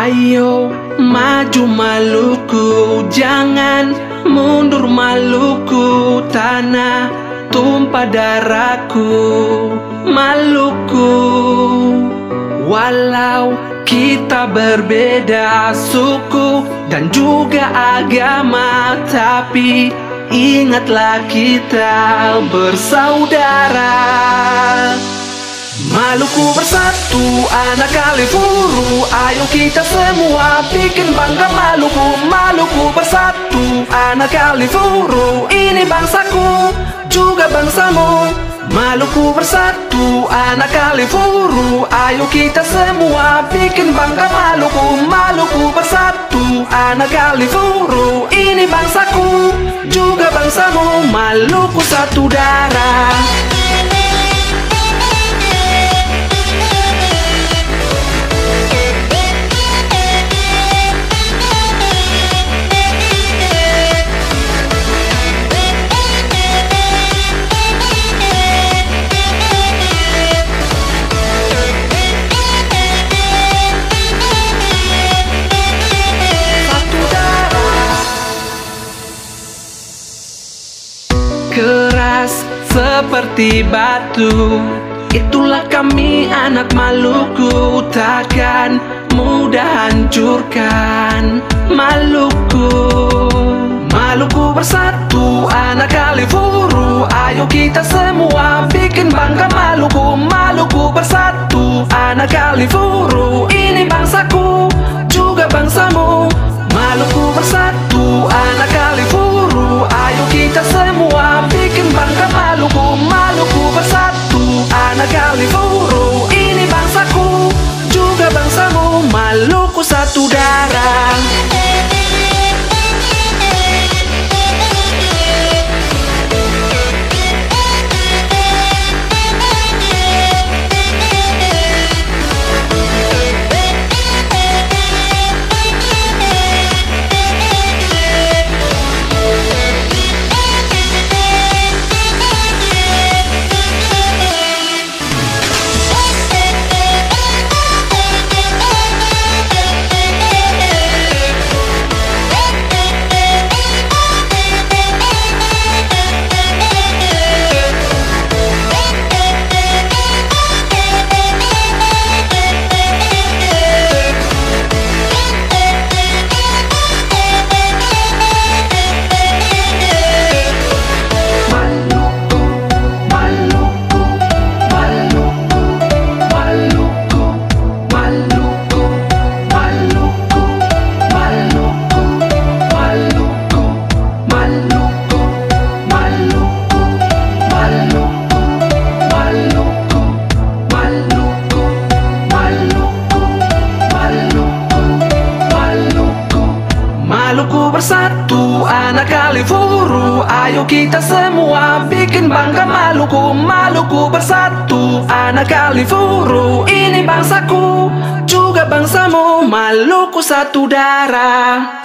Ayo maju Maluku, jangan mundur Maluku. Tanah tumpah darahku Maluku. Walau kita berbeda suku dan juga agama, tapi ingatlah kita bersaudara. Maluku bersatu, anak Kalifuru, ayo kita semua bikin bangga Maluku. Maluku bersatu, anak Kalifuru, ini bangsaku, juga bangsamu. Maluku bersatu, anak Kalifuru, ayo kita semua bikin bangga Maluku. Maluku bersatu, anak Kalifuru, ini bangsaku, juga bangsamu. Maluku satu darah. Keras seperti batu, itulah kami anak Maluku. Takkan mudah hancurkan Maluku. Maluku bersatu, anak Kalifuru, ayo kita semua bikin bangga Maluku. Maluku bersatu, anak Kalifuru, ini bangsaku, juga bangsamu. Maluku bersatu, anak Kalifuru, ayo kita semua bikin bangga Maluku. Maluku bersatu, anak Kalifuru, ini bangsaku, juga bangsamu. Maluku satu darah. Maluku bersatu, anak Kalifuru, ayo kita semua bikin bangga Maluku. Maluku bersatu, anak Kalifuru, ini bangsaku, juga bangsamu. Maluku satu darah.